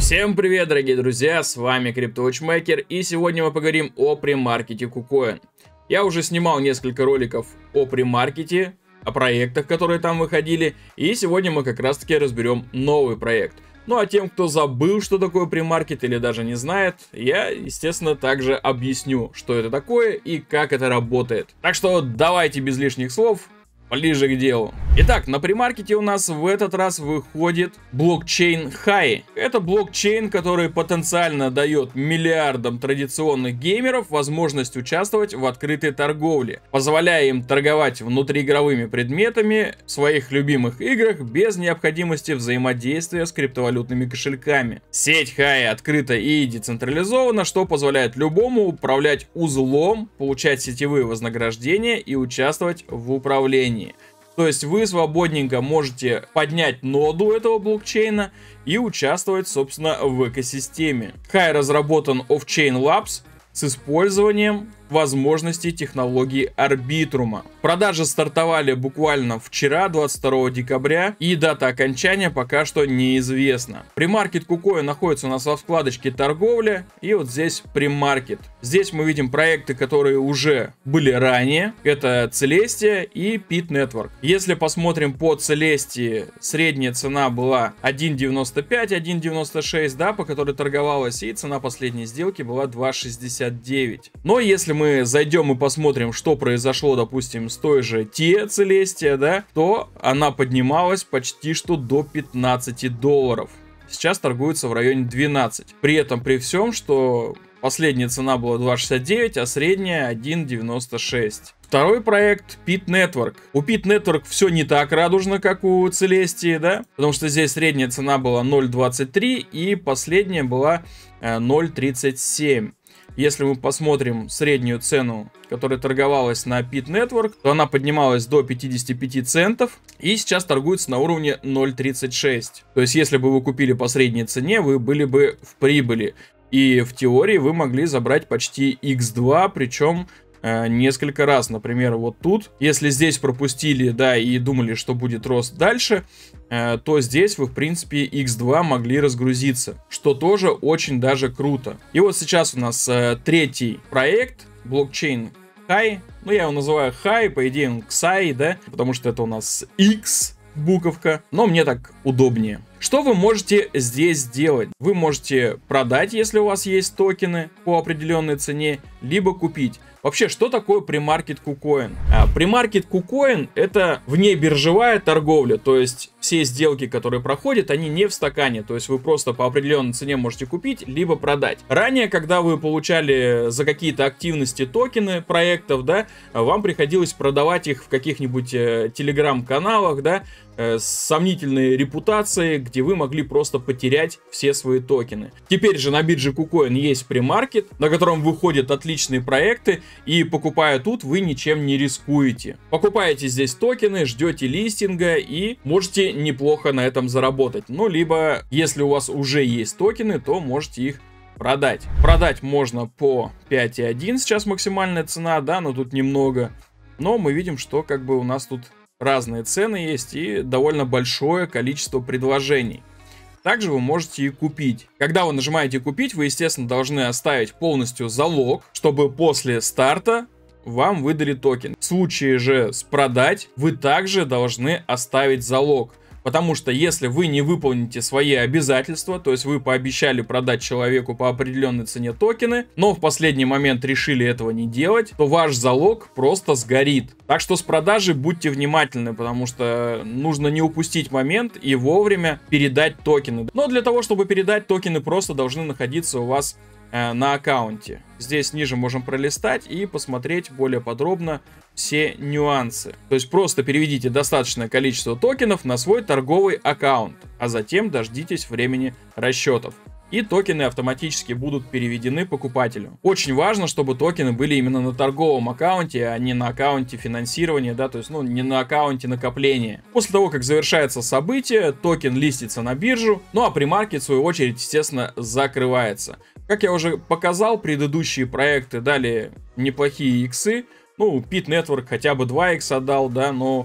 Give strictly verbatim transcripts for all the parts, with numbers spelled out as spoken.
Всем привет, дорогие друзья, с вами CryptoWatchmaker, и сегодня мы поговорим о премаркете KuCoin. Я уже снимал несколько роликов о премаркете, о проектах, которые там выходили, и сегодня мы как раз таки разберем новый проект. Ну а тем, кто забыл, что такое премаркет или даже не знает, я, естественно, также объясню, что это такое и как это работает. Так что давайте без лишних слов, ближе к делу. Итак, на премаркете у нас в этот раз выходит блокчейн Хай. Это блокчейн, который потенциально дает миллиардам традиционных геймеров возможность участвовать в открытой торговле, позволяя им торговать внутриигровыми предметами в своих любимых играх без необходимости взаимодействия с криптовалютными кошельками. Сеть Хай открыта и децентрализована, что позволяет любому управлять узлом, получать сетевые вознаграждения и участвовать в управлении. То есть вы свободненько можете поднять ноду этого блокчейна и участвовать, собственно, в экосистеме. Хай разработан Offchain Labs с использованием возможностей технологии Арбитрума. Продажи стартовали буквально вчера, двадцать второго декабря, и дата окончания пока что неизвестна. Премаркет KuCoin находится у нас во вкладочке торговля, и вот здесь премаркет. Здесь мы видим проекты, которые уже были ранее. Это Celestia и Pit Network. Если посмотрим по Celestia, средняя цена была один девяносто пять, один девяносто шесть, да, по которой торговалась, и цена последней сделки была два шестьдесят девять. Но если мы мы зайдем и посмотрим, что произошло, допустим, с той же Tia Celestia, да, то она поднималась почти что до пятнадцати долларов. Сейчас торгуется в районе двенадцати. При этом при всем, что последняя цена была два шестьдесят девять, а средняя один девяносто шесть. Второй проект Pit Network. У Pit Network все не так радужно, как у Celestia, да, потому что здесь средняя цена была ноль двадцать три и последняя была ноль тридцать семь. Если мы посмотрим среднюю цену, которая торговалась на Pit Network, то она поднималась до пятидесяти пяти центов и сейчас торгуется на уровне ноль тридцать шесть. То есть, если бы вы купили по средней цене, вы были бы в прибыли. И в теории вы могли забрать почти икс два, причем э, несколько раз. Например, вот тут, если здесь пропустили, да, и думали, что будет рост дальше, э, то здесь вы, в принципе, икс два могли разгрузиться, что тоже очень даже круто. И вот сейчас у нас э, третий проект, блокчейн Хай. Ну, я его называю Хай, по идее он Ксай, да, потому что это у нас X буковка, но мне так удобнее. Что вы можете здесь сделать? Вы можете продать, если у вас есть токены по определенной цене, либо купить. Вообще, что такое премаркет KuCoin? А, премаркет KuCoin — это внебиржевая торговля, то есть все сделки, которые проходят, они не в стакане, то есть вы просто по определенной цене можете купить, либо продать. Ранее, когда вы получали за какие-то активности токены проектов, да, вам приходилось продавать их в каких-нибудь э, телеграм-каналах, да, э, с сомнительной репутацией, где вы могли просто потерять все свои токены. Теперь же на бирже KuCoin есть премаркет, на котором выходят отличные проекты, и покупая тут, вы ничем не рискуете. Покупаете здесь токены, ждете листинга и можете неплохо на этом заработать. Ну, либо, если у вас уже есть токены, то можете их продать. Продать можно по пять и один, сейчас максимальная цена, да, но тут немного. Но мы видим, что как бы у нас тут разные цены есть и довольно большое количество предложений. Также вы можете и купить. Когда вы нажимаете «Купить», вы, естественно, должны оставить полностью залог, чтобы после старта вам выдали токен. В случае же с «Продать» вы также должны оставить залог. Потому что если вы не выполните свои обязательства, то есть вы пообещали продать человеку по определенной цене токены, но в последний момент решили этого не делать, то ваш залог просто сгорит. Так что с продажей будьте внимательны, потому что нужно не упустить момент и вовремя передать токены. Но для того, чтобы передать токены, просто должны находиться у вас э, на аккаунте. Здесь ниже можем пролистать и посмотреть более подробно все нюансы. То есть просто переведите достаточное количество токенов на свой торговый аккаунт, а затем дождитесь времени расчетов. И токены автоматически будут переведены покупателю. Очень важно, чтобы токены были именно на торговом аккаунте, а не на аккаунте финансирования, да, то есть, ну, не на аккаунте накопления. После того, как завершается событие, токен листится на биржу, ну а премаркет, в свою очередь, естественно, закрывается. Как я уже показал, предыдущие проекты дали неплохие иксы. Ну, Pit Network хотя бы два икса дал, да, но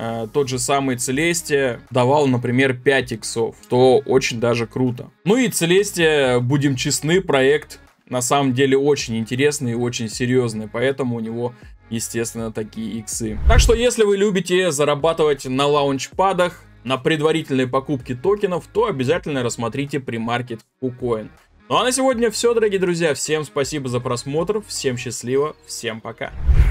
э, тот же самый Celestia давал, например, пять иксов, что очень даже круто. Ну и Celestia, будем честны, проект на самом деле очень интересный и очень серьезный, поэтому у него, естественно, такие иксы. Так что, если вы любите зарабатывать на лаунчпадах, на предварительной покупке токенов, то обязательно рассмотрите премаркет KuCoin. Ну а на сегодня все, дорогие друзья. Всем спасибо за просмотр, всем счастливо, всем пока.